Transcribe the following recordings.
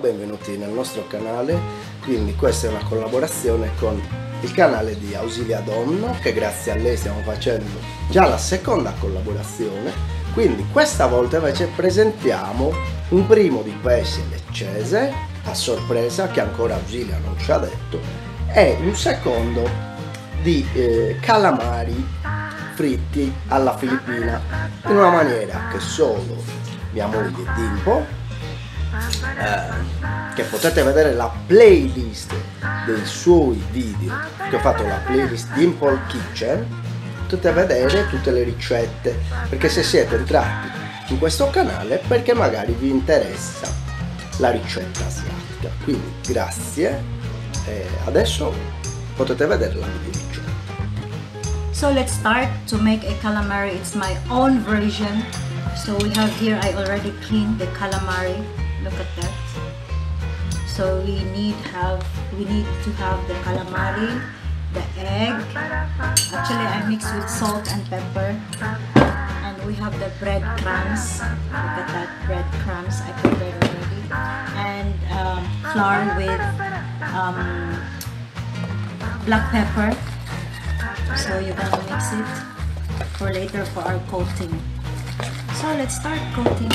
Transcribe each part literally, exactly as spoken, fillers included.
benvenuti nel nostro canale. Quindi questa è una collaborazione con il canale di Ausilia Donno, che grazie a lei stiamo facendo già la seconda collaborazione. Quindi questa volta invece presentiamo un primo di pesce leccese a sorpresa, che ancora Ausilia non ci ha detto, e un secondo di eh, calamari fritti alla filippina, in una maniera che solo mia moglie Dimpo, eh, che potete vedere la playlist dei suoi video, che ho fatto la playlist Dimple Kitchen, potete vedere tutte le ricette, perché se siete entrati in questo canale perché magari vi interessa la ricetta asiatica. Quindi grazie, e adesso potete vedere la video ricetta. So let's start to make a calamari. It's my own version. So we have here, I already cleaned the calamari. Look at that. So we need have we need to have the calamari, the egg. Actually, I mix with salt and pepper. And we have the breadcrumbs. Look at that, breadcrumbs I prepared already. And um, flour with um, black pepper. So you're gonna mix it for later for our coating. So let's start coating.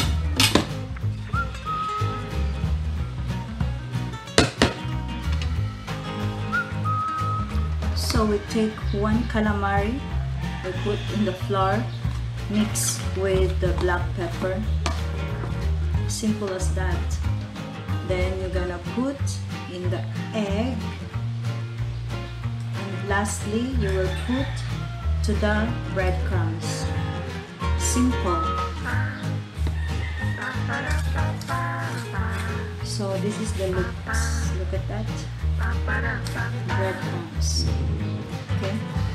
So we take one calamari, we put in the flour, mix with the black pepper. Simple as that. Then you're gonna put in the egg. Lastly, you will put to the breadcrumbs. Simple. So this is the looks. Look at that. Breadcrumbs. Okay.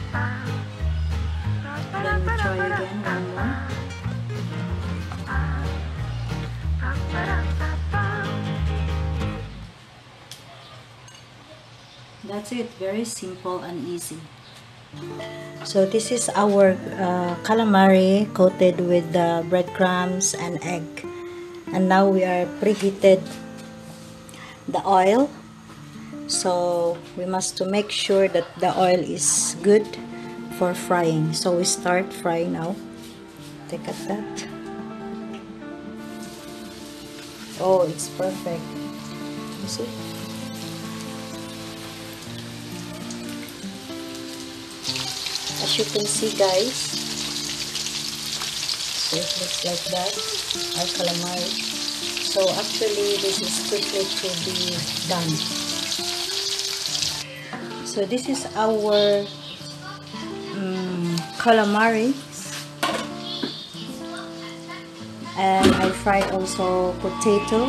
Then we try again one more. That's it, very simple and easy. So this is our uh, calamari coated with the breadcrumbs and egg. And now we are preheated the oil. So we must to make sure that the oil is good for frying. So we start frying now. Look at that. Oh, it's perfect. You see? As you can see, guys, so it looks like that, our calamari. So actually this is quickly to be done. So this is our um, calamari, and I fried also potato.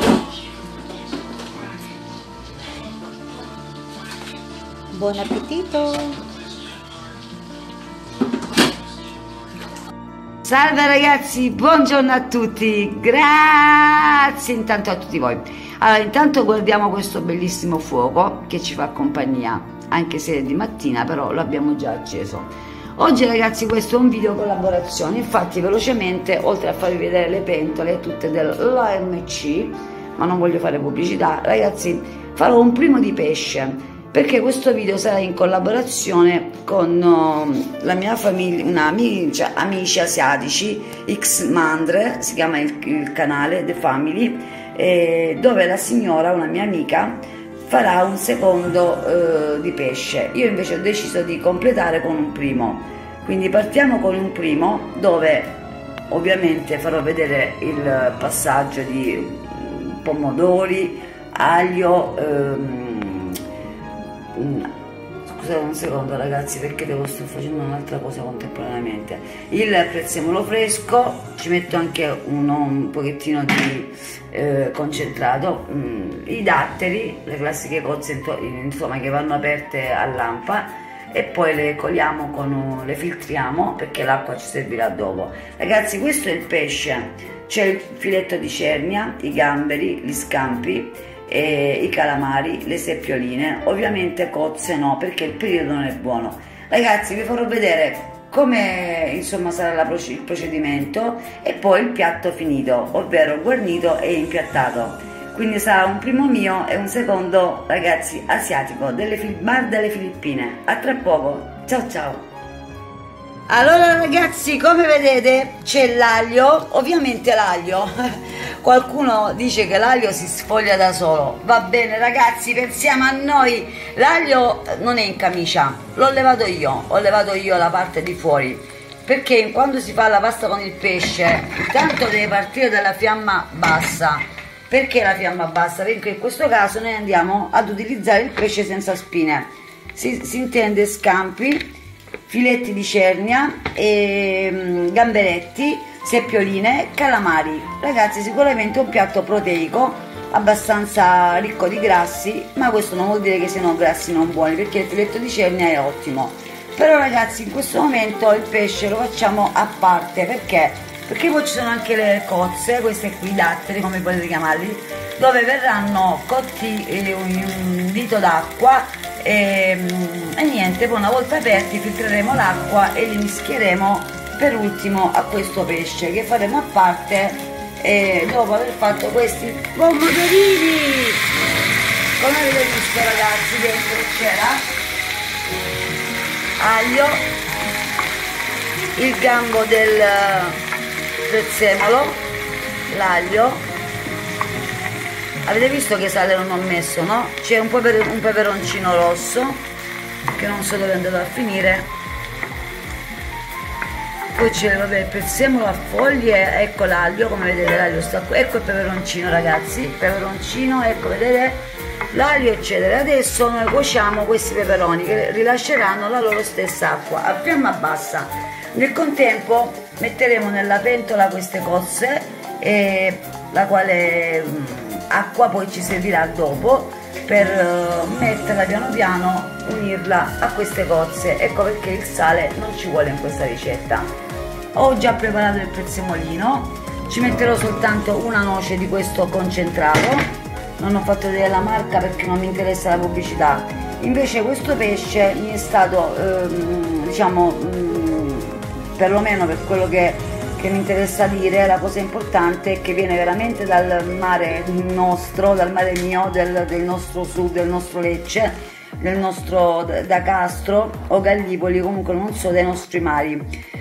Buon appetito! Salve ragazzi, buongiorno a tutti, grazie intanto a tutti voi. Allora, intanto guardiamo questo bellissimo fuoco che ci fa compagnia, anche se è di mattina, però lo abbiamo già acceso. Oggi ragazzi questo è un video collaborazione, infatti velocemente, oltre a farvi vedere le pentole tutte dell'A M C, ma non voglio fare pubblicità, ragazzi farò un primo di pesce, perché questo video sarà in collaborazione con uh, la mia famiglia, una amici, amici asiatici, X Mandre, si chiama il, il canale The Family, eh, dove la signora, una mia amica, farà un secondo uh, di pesce. Io invece ho deciso di completare con un primo, quindi partiamo con un primo dove ovviamente farò vedere il passaggio di pomodori, aglio, um, scusate un secondo ragazzi perché devo sto facendo un'altra cosa contemporaneamente, il prezzemolo fresco, ci metto anche uno, un pochettino di eh, concentrato, mm, i datteri, le classiche cozze insomma che vanno aperte a lampa, e poi le coliamo con, le filtriamo perché l'acqua ci servirà dopo. Ragazzi, questo è il pesce, c'è il filetto di cernia, i gamberi, gli scampi, e i calamari, le seppioline, ovviamente cozze no, perché il periodo non è buono. Ragazzi, vi farò vedere come insomma sarà la, il procedimento e poi il piatto finito, ovvero guarnito e impiattato. quindi sarà un primo mio e un secondo, ragazzi, asiatico, delle bar delle Filippine. A tra poco, ciao ciao. Allora ragazzi, come vedete c'è l'aglio, ovviamente l'aglio, qualcuno dice che l'aglio si sfoglia da solo, va bene ragazzi, pensiamo a noi, l'aglio non è in camicia, l'ho levato io, ho levato io la parte di fuori, perché quando si fa la pasta con il pesce, intanto deve partire dalla fiamma bassa. Perché la fiamma bassa? Perché in questo caso noi andiamo ad utilizzare il pesce senza spine, si, si intende scampi, filetti di cernia, e gamberetti, seppioline, calamari. Ragazzi, sicuramente un piatto proteico abbastanza ricco di grassi, ma questo non vuol dire che siano grassi non buoni, perché il filetto di cernia è ottimo. Però ragazzi, in questo momento il pesce lo facciamo a parte, perché? Perché poi ci sono anche le cozze, queste qui, datteri, come potete chiamarli, dove verranno cotti in un litro d'acqua. E, e niente, poi una volta aperti filtreremo l'acqua e li mischieremo per ultimo a questo pesce, che faremo a parte e dopo aver fatto questi pomodorini. Come avete visto ragazzi, dentro c'era aglio, il gambo del prezzemolo, l'aglio. Avete visto che sale non ho messo, no? C'è un, peper un peperoncino rosso, che non so dove è andato a finire. Poi c'è, vabbè, il prezzemolo a foglie, ecco l'aglio, come vedete l'aglio sta qui. Ecco il peperoncino ragazzi, il peperoncino, ecco, vedete? L'aglio eccetera. Adesso noi cuociamo questi peperoni che rilasceranno la loro stessa acqua a fiamma bassa. Nel contempo metteremo nella pentola queste cozze, e la quale acqua poi ci servirà dopo per metterla piano piano, unirla a queste cozze. Ecco perché il sale non ci vuole in questa ricetta. Ho già preparato il prezzemolino, ci metterò soltanto una noce di questo concentrato, non ho fatto vedere la marca perché non mi interessa la pubblicità. Invece questo pesce mi è stato ehm, diciamo mh, perlomeno per quello che che mi interessa dire, la cosa importante è che viene veramente dal mare nostro, dal mare mio, del, del nostro sud, del nostro Lecce, del nostro da Castro o Gallipoli, comunque non so, dai nostri mari.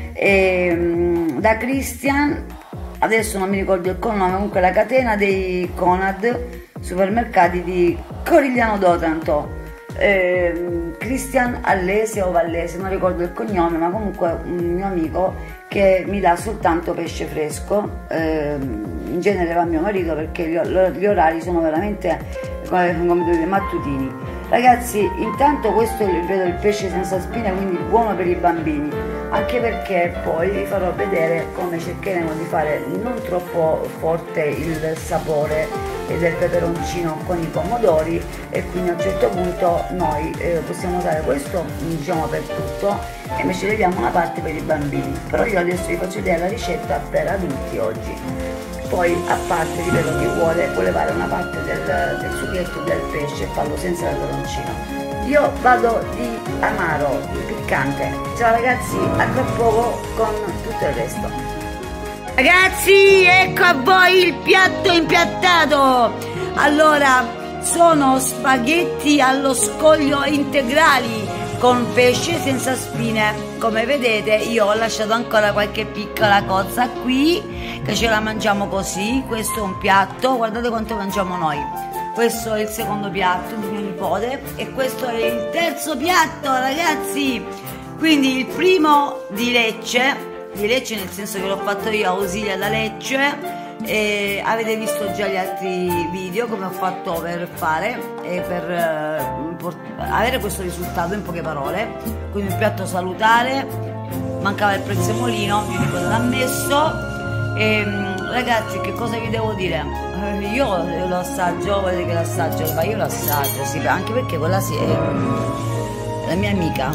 E, da Christian, adesso non mi ricordo il cognome, comunque la catena dei Conad supermercati di Corigliano d'Otranto. Eh, Christian Allese o Vallese, non ricordo il cognome, ma comunque un mio amico che mi dà soltanto pesce fresco, eh, in genere va mio marito perché gli, gli orari sono veramente come, come dite, mattutini. Ragazzi, intanto questo vedo il pesce senza spine, quindi buono per i bambini, anche perché poi vi farò vedere come cercheremo di fare non troppo forte il sapore del peperoncino con i pomodori, e quindi a un certo punto noi eh, possiamo usare questo diciamo per tutto e invece leviamo una parte per i bambini. Però io adesso vi faccio vedere la ricetta per adulti oggi. Poi a parte, ripeto, chi vuole può levare una parte del, del sughetto del pesce e farlo senza peperoncino. Io vado di amaro, di piccante. Ciao ragazzi, a tra poco con tutto il resto. Ragazzi, ecco a voi il piatto impiattato. Allora, sono spaghetti allo scoglio integrali con pesce senza spine. Come vedete io ho lasciato ancora qualche piccola cozza qui, che ce la mangiamo così. Questo è un piatto, guardate quanto mangiamo noi. Questo è il secondo piatto di mio nipote e questo è il terzo piatto ragazzi. Quindi il primo di Lecce, di Lecce nel senso che l'ho fatto io a Ausilia da Lecce, e avete visto già gli altri video come ho fatto per fare e per eh, avere questo risultato in poche parole. Quindi un piatto salutare, mancava il prezzemolino, mio nipote l'ha messo. E, ragazzi, che cosa vi devo dire? Io lo assaggio, volete che l'assaggio? Ma io lo assaggio, sì, anche perché quella sì è la mia amica.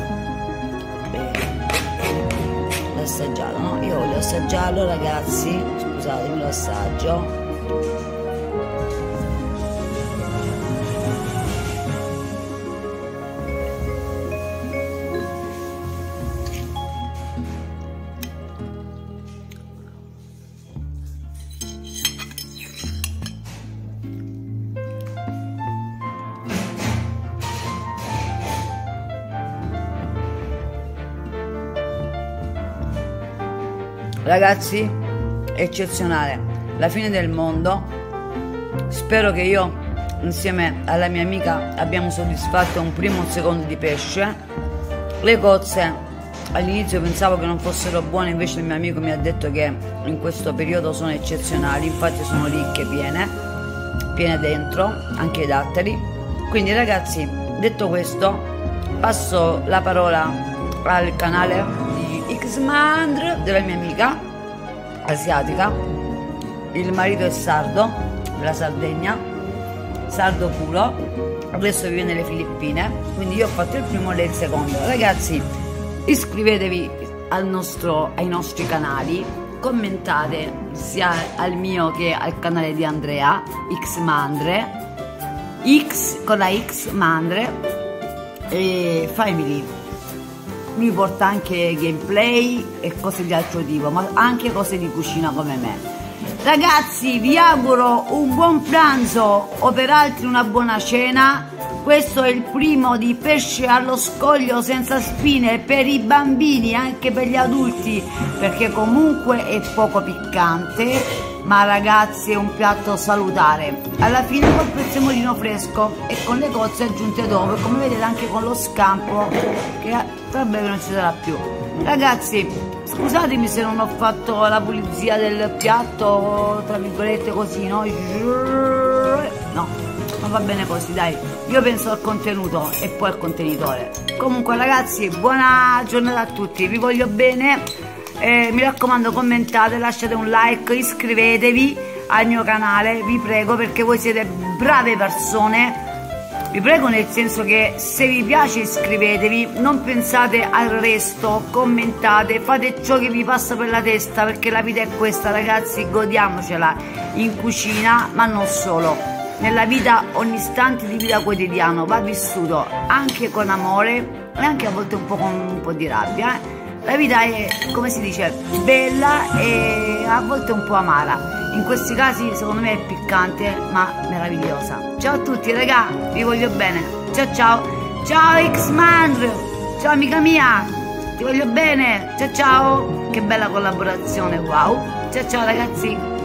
L'ho assaggiato, no? Io voglio assaggiarlo ragazzi, scusatemi, lo assaggio. ragazzi, eccezionale, la fine del mondo. Spero che io insieme alla mia amica abbiamo soddisfatto un primo o un secondo di pesce. Le cozze all'inizio pensavo che non fossero buone, invece il mio amico mi ha detto che in questo periodo sono eccezionali, infatti sono ricche, piene piene dentro, anche i datteri. Quindi ragazzi, detto questo, passo la parola al canale di Xmandr della mia amica asiatica. Il marito è sardo, della Sardegna, sardo puro, adesso vive nelle Filippine, quindi io ho fatto il primo, lei il secondo. Ragazzi, iscrivetevi al nostro, ai nostri canali, commentate sia al mio che al canale di Andrea Xmandre, X con la X Mandre e Family. Lui porta anche gameplay e cose di altro tipo, ma anche cose di cucina come me. Ragazzi, vi auguro un buon pranzo o per altri una buona cena. Questo è il primo di pesce allo scoglio senza spine per i bambini, anche per gli adulti, perché comunque è poco piccante, ma ragazzi è un piatto salutare. Alla fine col prezzemolino fresco e con le cozze aggiunte dopo, e come vedete anche con lo scampo che tra breve non ci sarà più. Ragazzi, scusatemi se non ho fatto la pulizia del piatto, tra virgolette così, no? No, ma va bene così, dai. Io penso al contenuto e poi al contenitore. Comunque ragazzi, buona giornata a tutti, vi voglio bene. Eh, mi raccomando, commentate, lasciate un like, iscrivetevi al mio canale, vi prego, perché voi siete brave persone. Vi prego nel senso che se vi piace iscrivetevi, non pensate al resto, commentate, fate ciò che vi passa per la testa, perché la vita è questa ragazzi, godiamocela in cucina, ma non solo. Nella vita ogni istante di vita quotidiano va vissuto anche con amore e anche a volte un po' con un po' di rabbia. Eh? La vita è, come si dice, bella e a volte un po' amara. In questi casi secondo me è piccante ma meravigliosa. Ciao a tutti raga, vi voglio bene. Ciao ciao. Ciao Xmandr. Ciao amica mia, ti voglio bene. Ciao ciao. Che bella collaborazione, wow. Ciao ciao ragazzi.